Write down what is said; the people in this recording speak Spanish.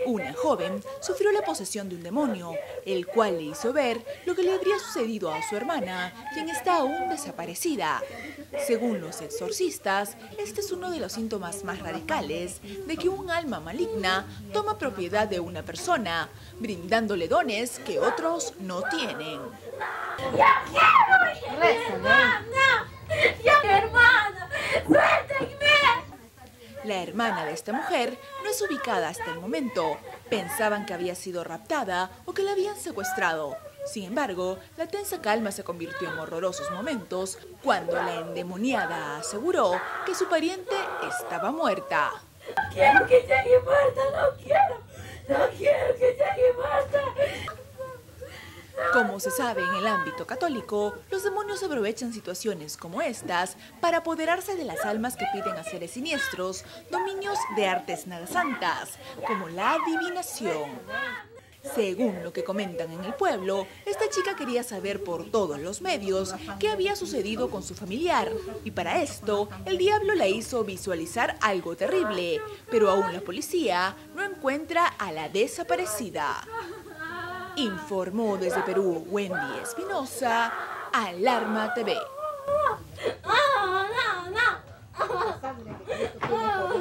Una joven sufrió la posesión de un demonio, el cual le hizo ver lo que le habría sucedido a su hermana, quien está aún desaparecida. Según los exorcistas, este es uno de los síntomas más radicales de que un alma maligna toma propiedad de una persona, brindándole dones que otros no tienen. ¡Ya quiero! ¡Mi hermana! ¡Ya mi hermana! ¡Suéltenme! La hermana de esta mujer no es ubicada hasta el momento. Pensaban que había sido raptada o que la habían secuestrado. Sin embargo, la tensa calma se convirtió en horrorosos momentos cuando la endemoniada aseguró que su pariente estaba muerta. No quiero que llegue muerta, no quiero que llegue muerta. Como se sabe en el ámbito católico, los demonios aprovechan situaciones como estas para apoderarse de las almas que piden a seres siniestros dominios de artes nada santas, como la adivinación. Según lo que comentan en el pueblo, esta chica quería saber por todos los medios qué había sucedido con su familiar, y para esto el diablo la hizo visualizar algo terrible, pero aún la policía no encuentra a la desaparecida. Informó desde Perú Wendy Espinosa, Alarma TV. No.